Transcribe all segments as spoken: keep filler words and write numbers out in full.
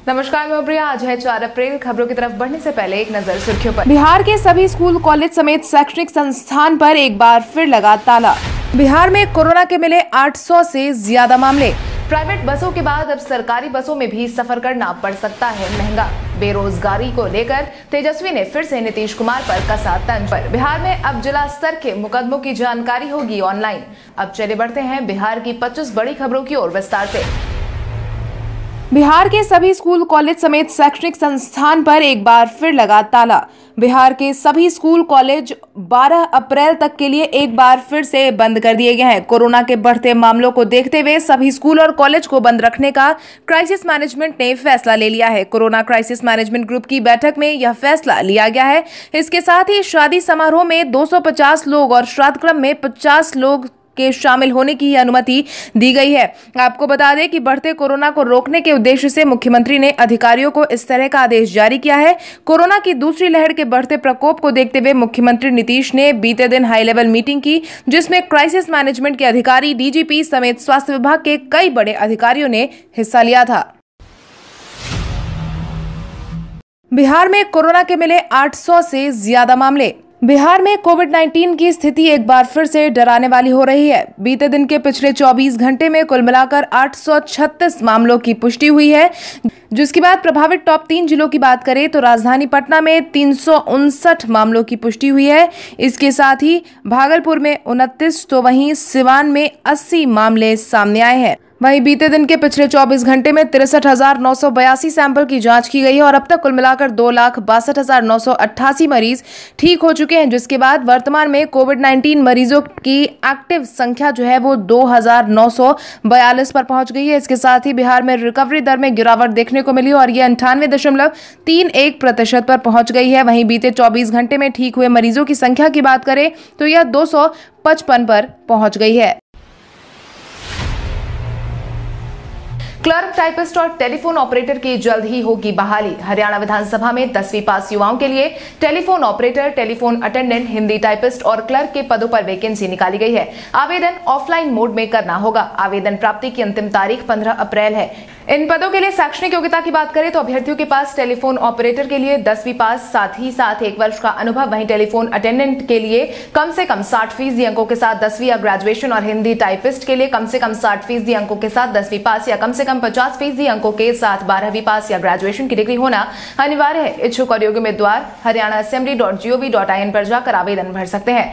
नमस्कार, मैं प्रिया। आज है चार अप्रैल। खबरों की तरफ बढ़ने से पहले एक नजर सुर्खियों पर। बिहार के सभी स्कूल, कॉलेज समेत शैक्षणिक संस्थान पर एक बार फिर लगा ताला। बिहार में कोरोना के मिले आठ सौ से ज्यादा मामले। प्राइवेट बसों के बाद अब सरकारी बसों में भी सफर करना पड़ सकता है महंगा। बेरोजगारी को लेकर तेजस्वी ने फिर से नीतीश कुमार पर कसा तंज। पर बिहार में अब जिला स्तर के मुकदमों की जानकारी होगी ऑनलाइन। अब चले बढ़ते हैं बिहार की पच्चीस बड़ी खबरों की ओर विस्तार से। बिहार के सभी स्कूल, कॉलेज समेत शैक्षणिक संस्थान पर एक बार फिर लगा ताला। बिहार के सभी स्कूल, कॉलेज बारह अप्रैल तक के लिए एक बार फिर से बंद कर दिए गए हैं। कोरोना के बढ़ते मामलों को देखते हुए सभी स्कूल और कॉलेज को बंद रखने का क्राइसिस मैनेजमेंट ने फैसला ले लिया है। कोरोना क्राइसिस मैनेजमेंट ग्रुप की बैठक में यह फैसला लिया गया है। इसके साथ ही शादी समारोह में दो सौ पचास लोग और श्राद्ध क्रम में पचास लोग के शामिल होने की अनुमति दी गई है। आपको बता दें कि बढ़ते कोरोना को रोकने के उद्देश्य से मुख्यमंत्री ने अधिकारियों को इस तरह का आदेश जारी किया है। कोरोना की दूसरी लहर के बढ़ते प्रकोप को देखते हुए मुख्यमंत्री नीतीश ने बीते दिन हाई लेवल मीटिंग की, जिसमें क्राइसिस मैनेजमेंट के अधिकारी, डीजीपी समेत स्वास्थ्य विभाग के कई बड़े अधिकारियों ने हिस्सा लिया था। बिहार में कोरोना के मिले आठ सौ से ज्यादा मामले। बिहार में कोविड उन्नीस की स्थिति एक बार फिर से डराने वाली हो रही है। बीते दिन के पिछले चौबीस घंटे में कुल मिलाकर आठ सौ छत्तीस मामलों की पुष्टि हुई है, जिसके बाद प्रभावित टॉप तीन जिलों की बात करें तो राजधानी पटना में तीन सौ उनसठ मामलों की पुष्टि हुई है। इसके साथ ही भागलपुर में उनतीस तो वहीं सिवान में अस्सी मामले सामने आए हैं। वहीं बीते दिन के पिछले चौबीस घंटे में तिरसठ हजार नौ सौ बयासी सैंपल की जांच की गई है और अब तक कुल मिलाकर दो लाख बासठ हजार नौ सौ अट्ठासी मरीज ठीक हो चुके हैं, जिसके बाद वर्तमान में कोविड उन्नीस मरीजों की एक्टिव संख्या जो है वो दो हजार नौ सौ बयालीस पर पहुंच गई है। इसके साथ ही बिहार में रिकवरी दर में गिरावट देखने को मिली और ये अंठानवे दशमलव तीन एक प्रतिशत पर पहुंच गई है। वहीं बीते चौबीस घंटे में ठीक हुए मरीजों की संख्या की बात करें तो यह दो सौ पचपन पर पहुंच गई है। क्लर्क, टाइपिस्ट और टेलीफोन ऑपरेटर की जल्द ही होगी बहाली। हरियाणा विधानसभा में दसवीं पास युवाओं के लिए telephone operator, telephone attendant, Hindi typist और क्लर्क के पदों पर वैकेंसी निकाली गई है। आवेदन ऑफलाइन मोड में करना होगा। आवेदन प्राप्ति की अंतिम तारीख पंद्रह अप्रैल है। इन पदों के लिए शैक्षणिक योग्यता की बात करें तो अभ्यर्थियों के पास टेलीफोन ऑपरेटर के लिए दसवीं पास, साथ ही साथ एक वर्ष का अनुभव। वहीं टेलीफोन अटेंडेंट के लिए कम से कम साठ फीसदी अंकों के साथ दसवीं या ग्रेजुएशन और हिंदी टाइपिस्ट के लिए कम से कम साठ फीसदी अंकों के साथ दसवीं पास या कम से कम पचास फीसदी अंकों के साथ बारहवीं पास या ग्रेजुएशन की डिग्री होना अनिवार्य है। इच्छुक और योग्य उम्मीदवार Haryana assembly dot G O V dot I N पर जाकर आवेदन भर सकते हैं।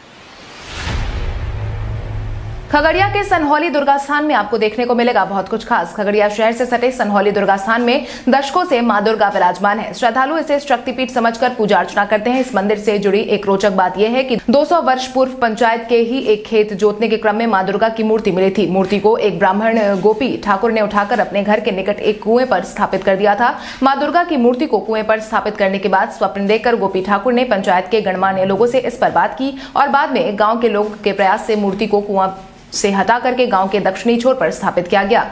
खगड़िया के सनहौली दुर्गा स्थान में आपको देखने को मिलेगा बहुत कुछ खास। खगड़िया शहर से सटे सनहौली दुर्गा स्थान में दशकों से मां दुर्गा विराजमान है। श्रद्धालु इसे शक्तिपीठ समझकर पूजा अर्चना करते हैं। इस मंदिर से जुड़ी एक रोचक बात यह है कि दो सौ वर्ष पूर्व पंचायत के ही एक खेत जोतने के क्रम में मां दुर्गा की मूर्ति मिली थी। मूर्ति को एक ब्राह्मण गोपी ठाकुर ने उठाकर अपने घर के निकट एक कुएं पर स्थापित कर दिया था। मां दुर्गा की मूर्ति को कुएं पर स्थापित करने के बाद स्वप्न देखकर गोपी ठाकुर ने पंचायत के गणमान्य लोगों से इस पर बात की और बाद में गाँव के लोग के प्रयास से मूर्ति को कुआं से हटा करके गांव के दक्षिणी छोर पर स्थापित किया गया।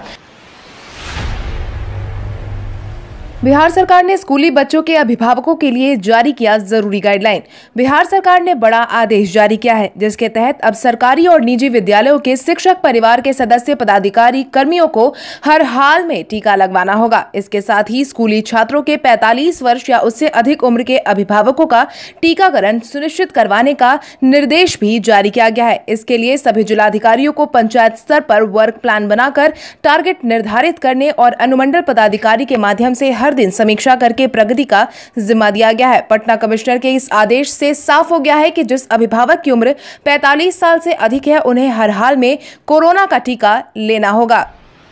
बिहार सरकार ने स्कूली बच्चों के अभिभावकों के लिए जारी किया जरूरी गाइडलाइन। बिहार सरकार ने बड़ा आदेश जारी किया है, जिसके तहत अब सरकारी और निजी विद्यालयों के शिक्षक परिवार के सदस्य, पदाधिकारी, कर्मियों को हर हाल में टीका लगवाना होगा। इसके साथ ही स्कूली छात्रों के पैंतालीस वर्ष या उससे अधिक उम्र के अभिभावकों का टीकाकरण सुनिश्चित करवाने का निर्देश भी जारी किया गया है। इसके लिए सभी जिलाधिकारियों को पंचायत स्तर पर वर्क प्लान बनाकर टारगेट निर्धारित करने और अनुमंडल पदाधिकारी के माध्यम से हर दिन समीक्षा करके प्रगति का जिम्मा दिया गया है। पटना कमिश्नर के इस आदेश से साफ हो गया है कि जिस अभिभावक की उम्र पैंतालीस साल से अधिक है उन्हें हर हाल में कोरोना का टीका लेना होगा।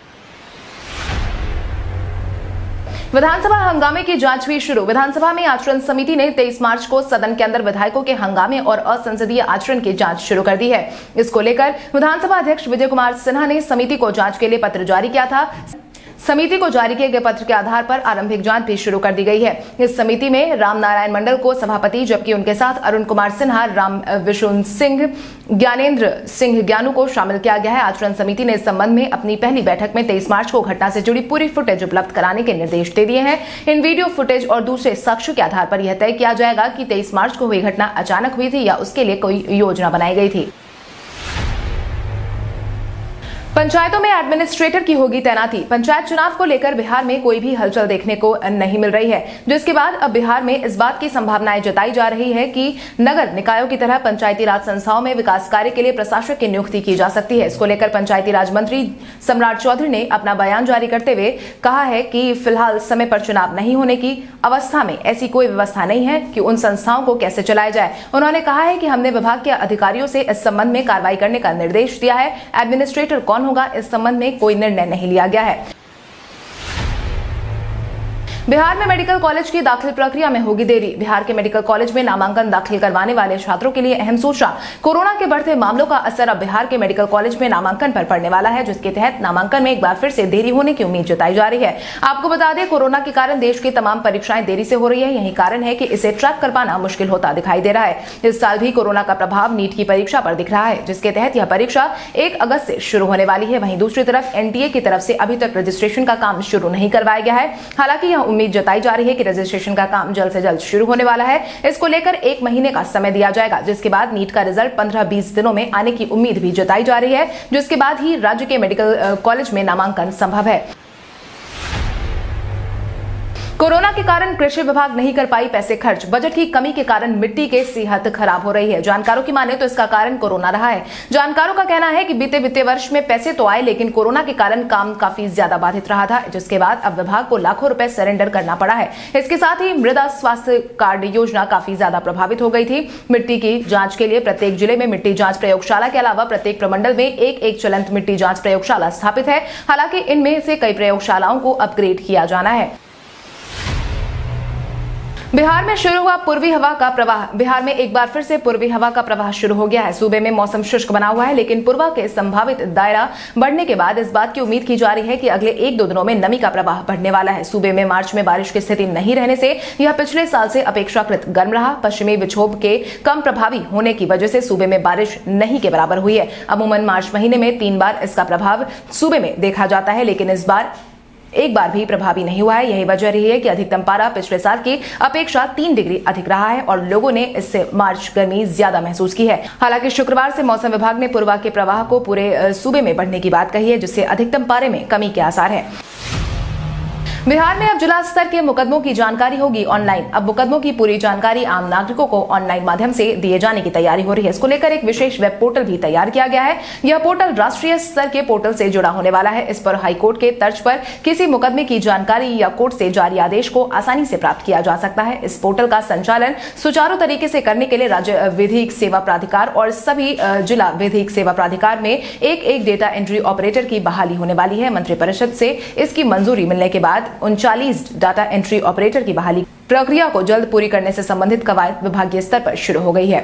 विधानसभा हंगामे की जांच हुई शुरू। विधानसभा में आचरण समिति ने तेईस मार्च को सदन के अंदर विधायकों के हंगामे और असंसदीय आचरण की जांच शुरू कर दी है। इसको लेकर विधानसभा अध्यक्ष विजय कुमार सिन्हा ने समिति को जांच के लिए पत्र जारी किया था। समिति को जारी किए गए पत्र के आधार पर आरंभिक जांच भी शुरू कर दी गई है। इस समिति में राम नारायण मंडल को सभापति, जबकि उनके साथ अरुण कुमार सिन्हा, राम विशुन सिंह, ज्ञानेंद्र सिंह ज्ञानू को शामिल किया गया है। आचरण समिति ने इस संबंध में अपनी पहली बैठक में तेईस मार्च को घटना से जुड़ी पूरी फुटेज उपलब्ध कराने के निर्देश दे दिए हैं। इन वीडियो फुटेज और दूसरे साक्ष्यों के आधार पर यह तय किया जाएगा कि तेईस मार्च को हुई घटना अचानक हुई थी या उसके लिए कोई योजना बनाई गई थी। पंचायतों में एडमिनिस्ट्रेटर की होगी तैनाती। पंचायत चुनाव को लेकर बिहार में कोई भी हलचल देखने को नहीं मिल रही है, जिसके बाद अब बिहार में इस बात की संभावनाएं जताई जा रही है कि नगर निकायों की तरह पंचायती राज संस्थाओं में विकास कार्य के लिए प्रशासक की नियुक्ति की जा सकती है। इसको लेकर पंचायती राज मंत्री सम्राट चौधरी ने अपना बयान जारी करते हुए कहा है कि फिलहाल समय पर चुनाव नहीं होने की अवस्था में ऐसी कोई व्यवस्था नहीं है कि उन संस्थाओं को कैसे चलाया जाए। उन्होंने कहा है कि हमने विभाग के अधिकारियों से इस संबंध में कार्रवाई करने का निर्देश दिया है। एडमिनिस्ट्रेटर कौन होगा, इस संबंध में कोई निर्णय नहीं लिया गया है। बिहार में मेडिकल कॉलेज की दाखिल प्रक्रिया में होगी देरी। बिहार के मेडिकल कॉलेज में नामांकन दाखिल करवाने वाले छात्रों के लिए अहम सूचना। कोरोना के बढ़ते मामलों का असर अब बिहार के मेडिकल कॉलेज में नामांकन पर पड़ने वाला है, जिसके तहत नामांकन में एक बार फिर से देरी होने की उम्मीद जताई जा रही है। आपको बता दें, कोरोना के कारण देश की तमाम परीक्षाएं देरी से हो रही है। यही कारण है कि इसे ट्रैक कर पाना मुश्किल होता दिखाई दे रहा है। इस साल भी कोरोना का प्रभाव नीट की परीक्षा पर दिख रहा है, जिसके तहत यह परीक्षा एक अगस्त से शुरू होने वाली है। वहीं दूसरी तरफ एनटीए की तरफ से अभी तक रजिस्ट्रेशन का काम शुरू नहीं करवाया गया है। हालांकि यह उम्मीद जताई जा रही है कि रजिस्ट्रेशन का काम जल्द से जल्द शुरू होने वाला है। इसको लेकर एक महीने का समय दिया जाएगा, जिसके बाद नीट का रिजल्ट पंद्रह बीस दिनों में आने की उम्मीद भी जताई जा रही है, जिसके बाद ही राज्य के मेडिकल कॉलेज में नामांकन संभव है। कोरोना के कारण कृषि विभाग नहीं कर पाई पैसे खर्च। बजट की कमी के कारण मिट्टी की सेहत खराब हो रही है। जानकारों की माने तो इसका कारण कोरोना रहा है। जानकारों का कहना है कि बीते वित्तीय वर्ष में पैसे तो आए, लेकिन कोरोना के कारण काम काफी ज्यादा बाधित रहा था, जिसके बाद अब विभाग को लाखों रुपए सरेंडर करना पड़ा है। इसके साथ ही मृदा स्वास्थ्य कार्ड योजना काफी ज्यादा प्रभावित हो गई थी। मिट्टी की जांच के लिए प्रत्येक जिले में मिट्टी जांच प्रयोगशाला के अलावा प्रत्येक प्रमंडल में एक एक चलंत मिट्टी जांच प्रयोगशाला स्थापित है। हालांकि इनमें से कई प्रयोगशालाओं को अपग्रेड किया जाना है। बिहार में शुरू हुआ पूर्वी हवा का प्रवाह। बिहार में एक बार फिर से पूर्वी हवा का प्रवाह शुरू हो गया है। सूबे में मौसम शुष्क बना हुआ है, लेकिन पूर्वा के संभावित दायरा बढ़ने के बाद इस बात की उम्मीद की जा रही है कि अगले एक दो दिनों में नमी का प्रवाह बढ़ने वाला है। सूबे में मार्च में बारिश की स्थिति नहीं रहने से यह पिछले साल से अपेक्षाकृत गर्म रहा। पश्चिमी विक्षोभ के कम प्रभावी होने की वजह से सूबे में बारिश नहीं के बराबर हुई है। अमूमन मार्च महीने में तीन बार इसका प्रभाव सूबे में देखा जाता है, लेकिन इस बार एक बार भी प्रभावी नहीं हुआ है। यही वजह रही है कि अधिकतम पारा पिछले साल की अपेक्षा तीन डिग्री अधिक रहा है और लोगों ने इससे मार्च गर्मी ज्यादा महसूस की है। हालांकि शुक्रवार से मौसम विभाग ने पूर्वा के प्रवाह को पूरे सूबे में बढ़ने की बात कही है, जिससे अधिकतम पारे में कमी के आसार है। बिहार में अब जिला स्तर के मुकदमों की जानकारी होगी ऑनलाइन। अब मुकदमों की पूरी जानकारी आम नागरिकों को ऑनलाइन माध्यम से दिए जाने की तैयारी हो रही है। इसको लेकर एक विशेष वेब पोर्टल भी तैयार किया गया है। यह पोर्टल राष्ट्रीय स्तर के पोर्टल से जुड़ा होने वाला है। इस पर हाईकोर्ट के तर्ज पर किसी मुकदमे की जानकारी या कोर्ट से जारी आदेश को आसानी से प्राप्त किया जा सकता है। इस पोर्टल का संचालन सुचारू तरीके से करने के लिए राज्य विधिक सेवा प्राधिकार और सभी जिला विधिक सेवा प्राधिकार में एक एक डेटा एंट्री ऑपरेटर की बहाली होने वाली है। मंत्रिपरिषद से इसकी मंजूरी मिलने के बाद उनचालीस डाटा एंट्री ऑपरेटर की बहाली प्रक्रिया को जल्द पूरी करने से संबंधित कवायद विभागीय स्तर पर शुरू हो गई है।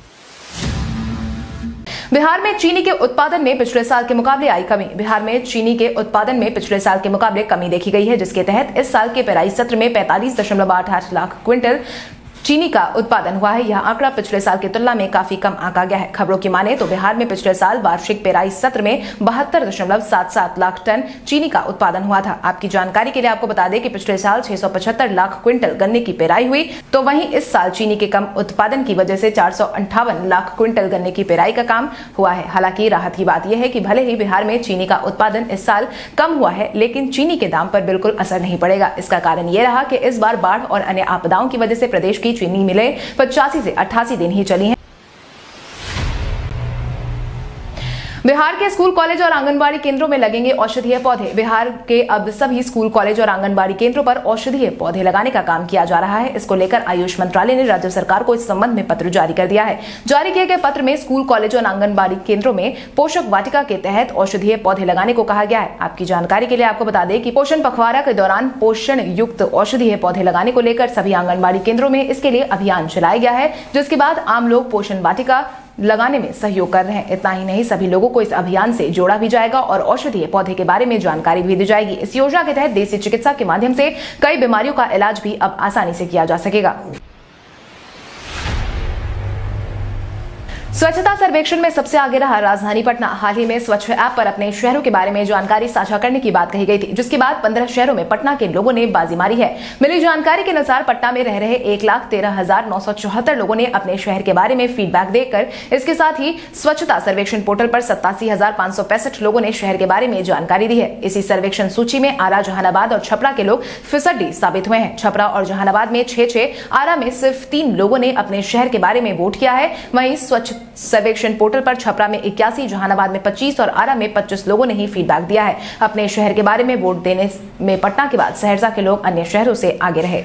बिहार में चीनी के उत्पादन में पिछले साल के मुकाबले आई कमी। बिहार में चीनी के उत्पादन में पिछले साल के मुकाबले कमी देखी गई है, जिसके तहत इस साल के पेराई सत्र में पैंतालीस दशमलव आठ आठ लाख क्विंटल चीनी का उत्पादन हुआ है। यह आंकड़ा पिछले साल की तुलना में काफी कम आंका गया है। खबरों की माने तो बिहार में पिछले साल वार्षिक पेराई सत्र में बहत्तर दशमलव सात सात लाख टन चीनी का उत्पादन हुआ था। आपकी जानकारी के लिए आपको बता दें कि पिछले साल छह सौ पचहत्तर लाख क्विंटल गन्ने की पेराई हुई, तो वहीं इस साल चीनी के कम उत्पादन की वजह से चार सौ अंठावन लाख क्विंटल गन्ने की पेराई का काम हुआ है। हालांकि राहत की बात यह है कि भले ही बिहार में चीनी का उत्पादन इस साल कम हुआ है, लेकिन चीनी के दाम पर बिल्कुल असर नहीं पड़ेगा। इसका कारण यह रहा कि इस बार बाढ़ और अन्य आपदाओं की वजह से प्रदेश की चीनी मिले पचासी से अट्ठासी दिन ही चली हैं। बिहार के स्कूल कॉलेज और आंगनबाड़ी केंद्रों में लगेंगे औषधीय पौधे। बिहार के अब सभी स्कूल कॉलेज और आंगनबाड़ी केंद्रों पर औषधीय पौधे लगाने का काम किया जा रहा है। इसको लेकर आयुष मंत्रालय ने राज्य सरकार को इस संबंध में पत्र जारी कर दिया है। जारी किए गए पत्र में स्कूल कॉलेज और आंगनबाड़ी केंद्रों में पोषक वाटिका के तहत औषधीय पौधे लगाने को कहा गया है। आपकी जानकारी के लिए आपको बता दें कि पोषण पखवाड़ा के दौरान पोषण युक्त औषधीय पौधे लगाने को लेकर सभी आंगनबाड़ी केंद्रों में इसके लिए अभियान चलाया गया है, जिसके बाद आम लोग पोषण वाटिका लगाने में सहयोग कर रहे हैं। इतना ही नहीं, सभी लोगों को इस अभियान से जोड़ा भी जाएगा और औषधीय पौधे के बारे में जानकारी भी दी जाएगी। इस योजना के तहत देसी चिकित्सा के माध्यम से कई बीमारियों का इलाज भी अब आसानी से किया जा सकेगा। स्वच्छता सर्वेक्षण में सबसे आगे रहा राजधानी पटना। हाल ही में स्वच्छ ऐप पर अपने शहरों के बारे में जानकारी साझा करने की बात कही गई थी, जिसके बाद पंद्रह शहरों में पटना के लोगों ने बाजी मारी है। मिली जानकारी के अनुसार पटना में रह रहे एक लाख तेरह हजार नौ सौ चौहत्तर लोगों ने अपने शहर के बारे में फीडबैक देकर इसके साथ ही स्वच्छता सर्वेक्षण पोर्टल पर सत्तासी हजार पाँच सौ पैंसठ लोगों ने शहर के बारे में जानकारी दी है। इसी सर्वेक्षण सूची में आरा, जहानाबाद और छपरा के लोग फिसड्डी साबित हुए हैं। छपरा और जहानाबाद में छह छह, आरा में सिर्फ तीन लोगों ने अपने शहर के बारे में वोट किया है। वहीं स्वच्छ सर्वेक्षण पोर्टल पर छपरा में इक्यासी, जहानाबाद में पच्चीस और आरा में पच्चीस लोगों ने ही फीडबैक दिया है। अपने शहर के बारे में वोट देने में पटना के बाद सहरसा के लोग अन्य शहरों से आगे रहे।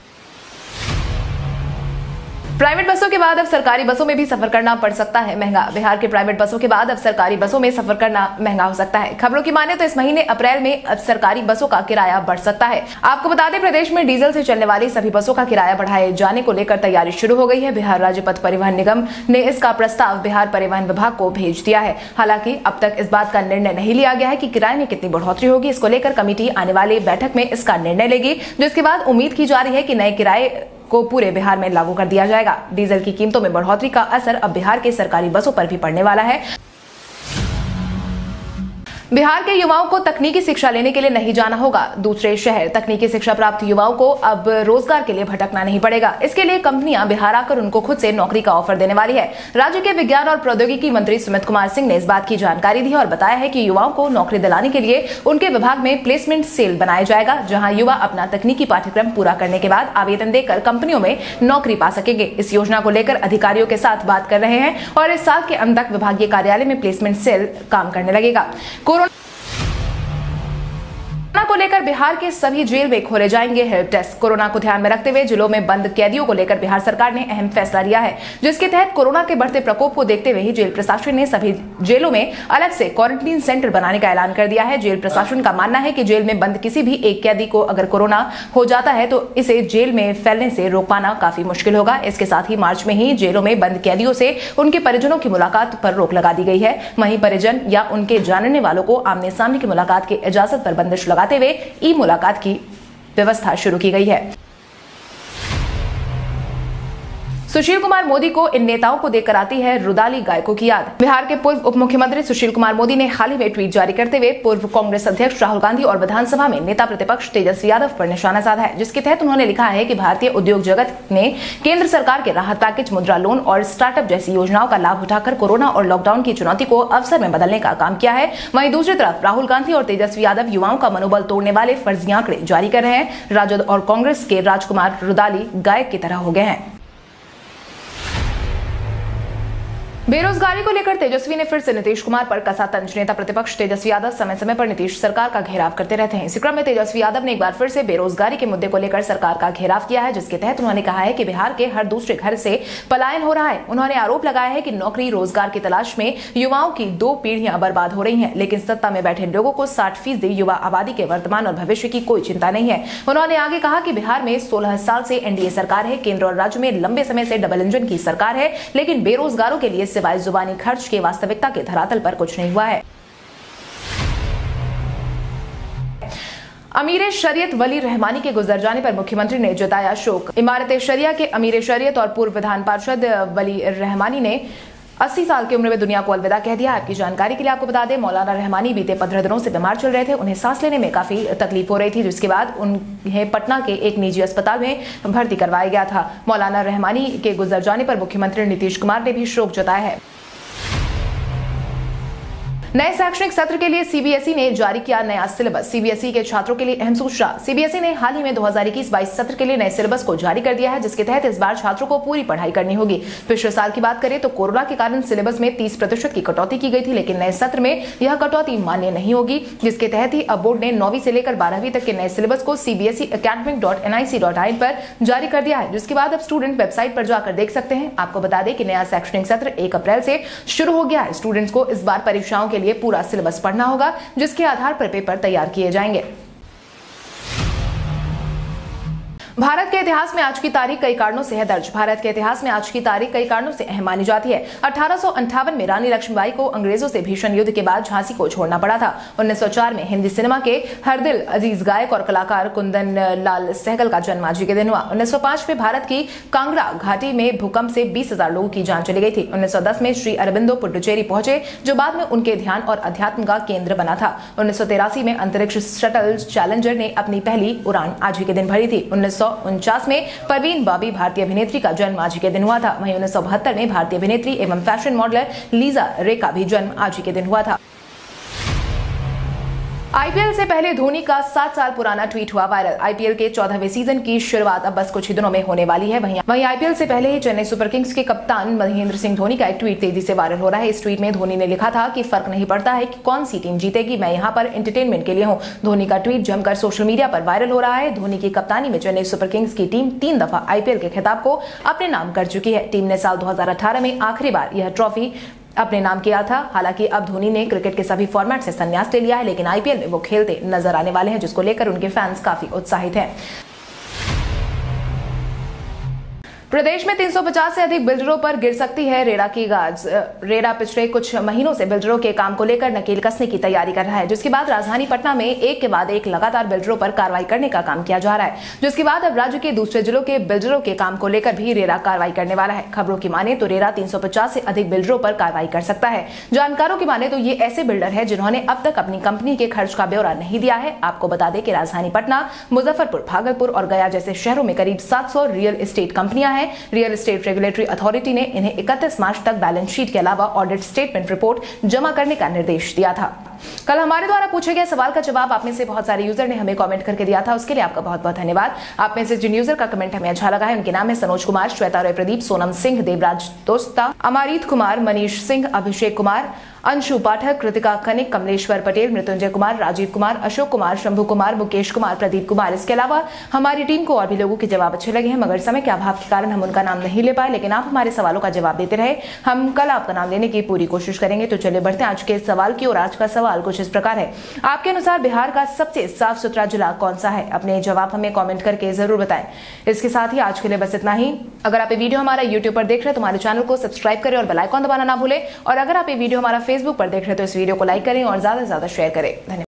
प्राइवेट बसों के बाद अब सरकारी बसों में भी सफर करना पड़ सकता है महंगा। बिहार के प्राइवेट बसों के बाद अब सरकारी बसों में सफर करना महंगा हो सकता है। खबरों की माने तो इस महीने अप्रैल में अब सरकारी बसों का किराया बढ़ सकता है। आपको बता दें, प्रदेश में डीजल से चलने वाली सभी बसों का किराया बढ़ाए जाने को लेकर तैयारी शुरू हो गई है। बिहार राज्य पथ परिवहन निगम ने इसका प्रस्ताव बिहार परिवहन विभाग को भेज दिया है। हालांकि अब तक इस बात का निर्णय नहीं लिया गया है कि किराए में कितनी बढ़ोतरी होगी। इसको लेकर कमेटी आने वाली बैठक में इसका निर्णय लेगी, जिसके बाद उम्मीद की जा रही है कि नए किराए को पूरे बिहार में लागू कर दिया जाएगा। डीजल की कीमतों में बढ़ोतरी का असर अब बिहार के सरकारी बसों पर भी पड़ने वाला है। बिहार के युवाओं को तकनीकी शिक्षा लेने के लिए नहीं जाना होगा दूसरे शहर। तकनीकी शिक्षा प्राप्त युवाओं को अब रोजगार के लिए भटकना नहीं पड़ेगा। इसके लिए कंपनियां बिहार आकर उनको खुद से नौकरी का ऑफर देने वाली है। राज्य के विज्ञान और प्रौद्योगिकी मंत्री सुमित कुमार सिंह ने इस बात की जानकारी दी और बताया है कि युवाओं को नौकरी दिलाने के लिए उनके विभाग में प्लेसमेंट सेल बनाया जाएगा, जहाँ युवा अपना तकनीकी पाठ्यक्रम पूरा करने के बाद आवेदन देकर कंपनियों में नौकरी पा सकेंगे। इस योजना को लेकर अधिकारियों के साथ बात कर रहे हैं और इस साल के अंत तक विभागीय कार्यालय में प्लेसमेंट सेल काम करने लगेगा। कोरोना को लेकर बिहार के सभी जेल में खोले जाएंगे हेल्प डेस्क। कोरोना को ध्यान में रखते हुए जिलों में बंद कैदियों को लेकर बिहार सरकार ने अहम फैसला लिया है, जिसके तहत कोरोना के बढ़ते प्रकोप को देखते हुए ही जेल प्रशासन ने सभी जेलों में अलग से क्वारंटीन सेंटर बनाने का ऐलान कर दिया है। जेल प्रशासन का मानना है कि जेल में बंद किसी भी एक कैदी को अगर कोरोना हो जाता है तो इसे जेल में फैलने से रोक पाना काफी मुश्किल होगा। इसके साथ ही मार्च में ही जेलों में बंद कैदियों से उनके परिजनों की मुलाकात पर रोक लगा दी गई है। वहीं परिजन या उनके जानने वालों को आमने सामने की मुलाकात की इजाजत पर बंदिश लगाते हुए ई मुलाकात की व्यवस्था शुरू की गई है। सुशील कुमार मोदी को इन नेताओं को देखकर आती है रुदाली गायकों की याद। बिहार के पूर्व उप मुख्यमंत्री सुशील कुमार मोदी ने हाल ही में ट्वीट जारी करते हुए पूर्व कांग्रेस अध्यक्ष राहुल गांधी और विधानसभा में नेता प्रतिपक्ष तेजस्वी यादव पर निशाना साधा है, जिसके तहत उन्होंने लिखा है कि भारतीय उद्योग जगत ने केंद्र सरकार के राहत पैकेज, मुद्रा लोन और स्टार्टअप जैसी योजनाओं का लाभ उठाकर कोरोना और लॉकडाउन की चुनौती को अवसर में बदलने का काम किया है। वहीं दूसरी तरफ राहुल गांधी और तेजस्वी यादव युवाओं का मनोबल तोड़ने वाले फर्जी आंकड़े जारी कर रहे हैं। राजद और कांग्रेस के राजकुमार रुदाली गायक की तरह हो गए हैं। बेरोजगारी को लेकर तेजस्वी ने फिर से नीतीश कुमार पर कसा तंज। नेता प्रतिपक्ष तेजस्वी यादव समय समय पर नीतीश सरकार का घेराव करते रहते हैं। इसी क्रम में तेजस्वी यादव ने एक बार फिर से बेरोजगारी के मुद्दे को लेकर सरकार का घेराव किया है, जिसके तहत उन्होंने कहा है कि बिहार के हर दूसरे घर से पलायन हो रहा है। उन्होंने आरोप लगाया है कि नौकरी रोजगार की तलाश में युवाओं की दो पीढ़ियां बर्बाद हो रही है, लेकिन सत्ता में बैठे लोगों को साठ फीसदी युवा आबादी के वर्तमान और भविष्य की कोई चिंता नहीं है। उन्होंने आगे कहा कि बिहार में सोलह साल से एनडीए सरकार है, केंद्र और राज्य में लंबे समय से डबल इंजन की सरकार है, लेकिन बेरोजगारों के लिए सिवाय जुबानी खर्च के वास्तविकता के धरातल पर कुछ नहीं हुआ है। अमीर शरीयत वली रहमानी के गुजर जाने पर मुख्यमंत्री ने जताया शोक। इमारत शरिया के अमीर शरीयत और पूर्व विधान पार्षद वली रहमानी ने अस्सी साल की उम्र में दुनिया को अलविदा कह दिया। आपकी जानकारी के लिए आपको बता दें, मौलाना रहमानी बीते पंद्रह दिनों से बीमार चल रहे थे। उन्हें सांस लेने में काफी तकलीफ हो रही थी, जिसके बाद उन्हें पटना के एक निजी अस्पताल में भर्ती करवाया गया था। मौलाना रहमानी के गुजर जाने पर मुख्यमंत्री नीतीश कुमार ने भी शोक जताया है। नए शैक्षणिक सत्र के लिए सीबीएसई ने जारी किया नया सिलेबस। सीबीएसई के छात्रों के लिए अहम सूचना। सीबीएसई ने हाल ही में दो हज़ार इक्कीस बाईस सत्र के लिए नए सिलेबस को जारी कर दिया है, जिसके तहत इस बार छात्रों को पूरी पढ़ाई करनी होगी। पिछले साल की बात करें तो कोरोना के कारण सिलेबस में तीस प्रतिशत की कटौती की गई थी, लेकिन नए सत्र में यह कटौती मान्य नहीं होगी, जिसके तहत ही अब बोर्ड ने नौवीं से लेकर बारहवीं तक के नए सिलेबस को CBSE academic dot N I C dot in पर जारी कर दिया है, जिसके बाद अब स्टूडेंट वेबसाइट पर जाकर देख सकते हैं। आपको बता दें कि नया शैक्षणिक सत्र एक अप्रैल से शुरू हो गया है। स्टूडेंट्स को इस बार परीक्षाओं के लिए पूरा सिलेबस पढ़ना होगा, जिसके आधार पर पेपर तैयार किए जाएंगे। भारत के इतिहास में आज की तारीख कई कारणों से है दर्ज। भारत के इतिहास में आज की तारीख कई कारणों से अहम मानी जाती है। अठारह सौ अंठावन में रानी लक्ष्मीबाई को अंग्रेजों से भीषण युद्ध के बाद झांसी को छोड़ना पड़ा था। उन्नीस सौ चार में हिंदी सिनेमा के हर दिल अजीज गायक और कलाकार कुंदन लाल सहगल का जन्म आज ही के दिन हुआ। उन्नीस सौ पांच में भारत की कांगड़ा घाटी में भूकंप से बीस हजार लोगों की जान चली गई थी। उन्नीस सौ दस में श्री अरबिंदो पुडुचेरी पहुंचे, जो बाद में उनके ध्यान और अध्यात्म का केंद्र बना था। उन्नीस सौ तिरासी में अंतरिक्ष शटल चैलेंजर ने अपनी पहली उड़ान आज ही के दिन भरी थी। उन्नीस सौ उनचास में परवीन बाबी भारतीय अभिनेत्री का जन्म आज ही के दिन हुआ था। वहीं उन्नीस सौ बहत्तर में भारतीय अभिनेत्री एवं फैशन मॉडलर लीजा रे का भी जन्म आज ही के दिन हुआ था। आईपीएल से पहले धोनी का सात साल पुराना ट्वीट हुआ वायरल। आईपीएल के चौदहवें सीजन की शुरुआत अब बस कुछ ही दिनों में होने वाली है। वहीं वहीं आईपीएल से पहले ही चेन्नई सुपर किंग्स के कप्तान महेंद्र सिंह धोनी का एक ट्वीट तेजी से वायरल हो रहा है। इस ट्वीट में धोनी ने लिखा था कि फर्क नहीं पड़ता है कि कौन सी टीम जीतेगी, मैं यहाँ पर एंटरटेनमेंट के लिए हूँ। धोनी का ट्वीट जमकर सोशल मीडिया पर वायरल हो रहा है। धोनी की कप्तानी में चेन्नई सुपर किंग्स की टीम तीन दफा आईपीएल के खिताब को अपने नाम कर चुकी है। टीम ने साल दो हजार अठारह में आखिरी बार यह ट्रॉफी अपने नाम किया था। हालांकि अब धोनी ने क्रिकेट के सभी फॉर्मेट से संन्यास ले लिया है, लेकिन आईपीएल में वो खेलते नजर आने वाले हैं, जिसको लेकर उनके फैंस काफी उत्साहित हैं। प्रदेश में तीन सौ पचास से अधिक बिल्डरों पर गिर सकती है रेरा की गाज। रेरा पिछले कुछ महीनों से बिल्डरों के काम को लेकर नकेल कसने की तैयारी कर रहा है, जिसके बाद राजधानी पटना में एक के बाद एक लगातार बिल्डरों पर कार्रवाई करने का काम किया जा रहा है, जिसके बाद अब राज्य के दूसरे जिलों के बिल्डरों के काम को लेकर भी रेरा कार्रवाई करने वाला है। खबरों की माने तो रेरा तीन सौ पचास से अधिक बिल्डरों पर कार्रवाई कर सकता है। जानकारों की माने तो ये ऐसे बिल्डर है जिन्होंने अब तक अपनी कंपनी के खर्च का ब्यौरा नहीं दिया है। आपको बता दें कि राजधानी पटना, मुजफ्फरपुर, भागलपुर और गया जैसे शहरों में करीब सात सौ रियल एस्टेट कंपनियां हैं। रियल एस्टेट रेगुलेटरी अथॉरिटी ने इन्हें इकतीस मार्च तक बैलेंस शीट के अलावा ऑडिट स्टेटमेंट रिपोर्ट जमा करने का निर्देश दिया था। कल हमारे द्वारा पूछे गए सवाल का जवाब आप में से बहुत सारे यूजर ने हमें कमेंट करके दिया था, उसके लिए आपका बहुत बहुत धन्यवाद। आप में से जिन यूजर का कमेंट हमें अच्छा लगा है उनके नाम है सनोज कुमार, श्वेता रॉय प्रदीप, सोनम सिंह, देवराज दोस्ता, अमारीत कुमार, मनीष सिंह, अभिषेक कुमार, अंशु पाठक, कृतिका कनिक, कमलेश्वर पटेल, मृत्युंजय कुमार, राजीव कुमार, अशोक कुमार, शंभू कुमार, मुकेश कुमार, प्रदीप कुमार। इसके अलावा हमारी टीम को और भी लोगों के जवाब अच्छे लगे हैं, मगर समय के अभाव के कारण हम उनका नाम नहीं ले पाए, लेकिन आप हमारे सवालों का जवाब देते रहे। हम कल आपका नाम लेने की पूरी कोशिश करेंगे। तो चलिए बढ़ते हैं आज के सवाल की ओर। आज का सवाल कुछ इस प्रकार है, आपके अनुसार बिहार का सबसे साफ सुथरा जिला कौन सा है? अपने जवाब हमें कमेंट करके जरूर बताएं। इसके साथ ही आज के लिए बस इतना ही। अगर आप ये वीडियो हमारा यूट्यूब पर देख रहे हैं तो हमारे चैनल को सब्सक्राइब करें और बेल आइकन दबाना ना भूलें। और अगर आप ये वीडियो हमारा फेसबुक पर देख रहे हैं तो इस वीडियो को लाइक करें और ज्यादा से ज्यादा शेयर करें। धन्यवाद।